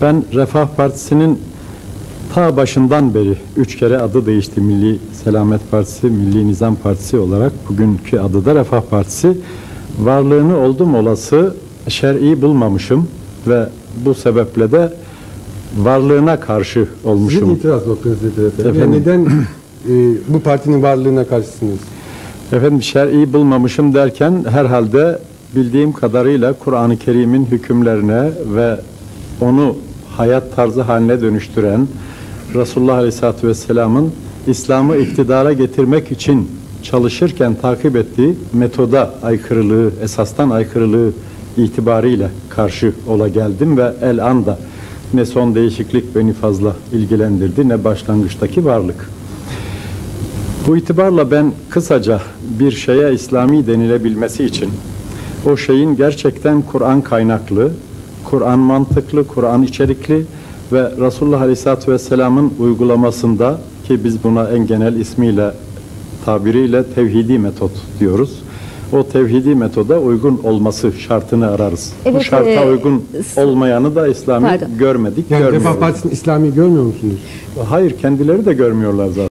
Ben Refah Partisi'nin ta başından beri 3 kere adı değişti. Milli Selamet Partisi, Milli Nizam Partisi olarak bugünkü adı da Refah Partisi. Varlığını oldum olası şer'i bulmamışım ve bu sebeple de varlığına karşı olmuşum. Sizin itiraz noktanız nedir efendim? Yani neden bu partinin varlığına karşısınız? Efendim şer'i bulmamışım derken herhalde bildiğim kadarıyla Kur'an-ı Kerim'in hükümlerine ve onu hayat tarzı haline dönüştüren Resulullah Aleyhisselatü Vesselam'ın İslam'ı iktidara getirmek için çalışırken takip ettiği metoda aykırılığı, esastan aykırılığı itibariyle karşı ola geldim ve el anda ne son değişiklik beni fazla ilgilendirdi ne başlangıçtaki varlık. Bu itibarla ben kısaca bir şeye İslami denilebilmesi için o şeyin gerçekten Kur'an kaynaklı, Kur'an mantıklı, Kur'an içerikli ve Resulullah Aleyhisselatü Vesselam'ın uygulamasında, ki biz buna en genel ismiyle, tabiriyle tevhidi metot diyoruz. O tevhidi metoda uygun olması şartını ararız. Evet, bu şarta uygun olmayanı da İslami görmedik, Yani görmüyoruz. Refah Partisi'ni İslami görmüyor musunuz? Hayır, kendileri de görmüyorlar zaten.